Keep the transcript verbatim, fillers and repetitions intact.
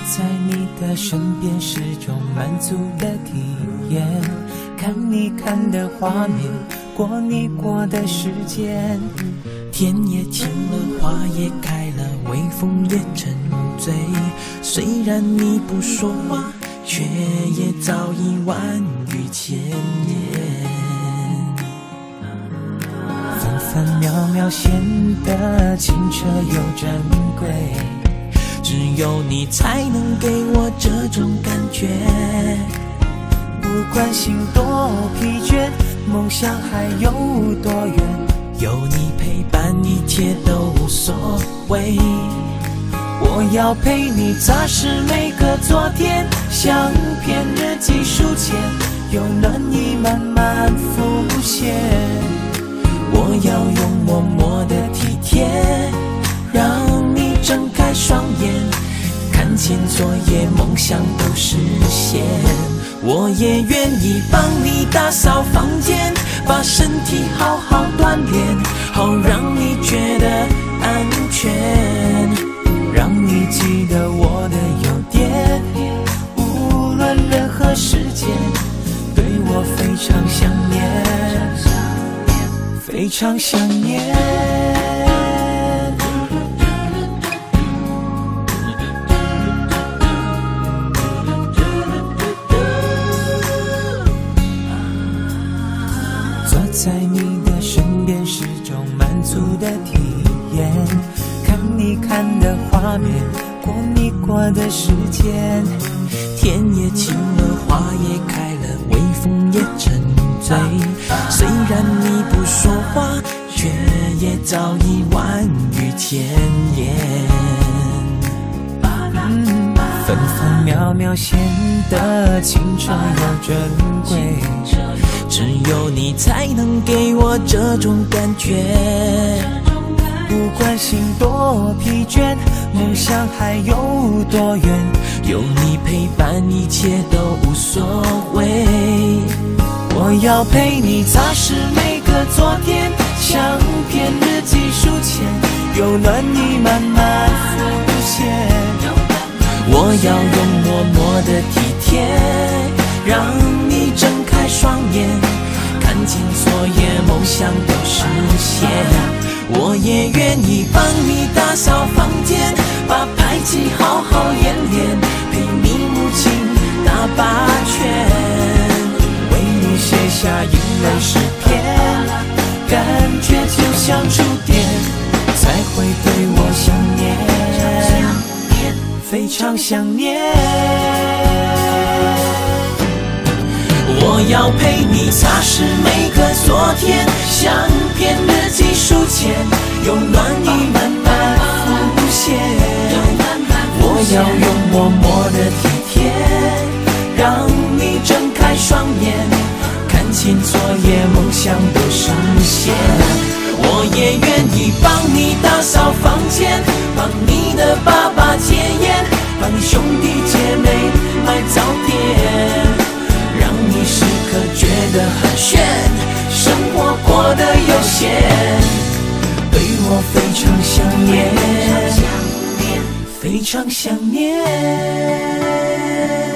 在你的身边是种满足的体验，看你看的画面，过你过的时间。天也晴了，花也开了，微风也沉醉，虽然你不说话，却也早已万语千言。分分秒秒显得清澈又珍贵，只有你才能给我这种感觉。不管心多疲倦，梦想还有多远，有你陪伴一切都无所谓。我要陪你擦拭每个昨天，相片日记书签，有暖意慢慢浮现。我要用默默的体贴，让你睁开双眼，看见昨夜梦想都实现。我也愿意帮你打扫房间，把身体好好锻炼，好让你觉得安全，让你记得我的优点，无论任何时间，对我非常想念，非常想念。在你的身边是种满足的体验，看你看的画面，过你过的时间。天也晴了，花也开了，微风也沉醉，虽然你不说话，却也早已万语千言。嗯，分分秒秒显得清澈又珍贵，只有你才能给我这种感觉。不管心多疲倦，梦想还有多远，有你陪伴一切都无所谓。我要陪你擦拭每个昨天，相片日记书签，有暖意慢慢浮现。我要用默默的体贴，让你睁开双眼，看见昨夜梦想都实现。我也愿意帮你打扫房间，把排挤好好演练，陪你母亲打八拳，为你写下英文诗篇，感觉就像触电，才会对我想念，非常想念。我要陪你擦拭每个昨天，相片日记书签，有暖意慢慢浮现。我要用默默的体贴，让你睁开双眼，看见昨夜梦想都实现。我也愿意帮你打扫房间，帮你的爸爸戒烟，帮你兄弟姐妹买早点，让你时刻觉得很炫，生活过得悠闲，对我非常想念，非常想念。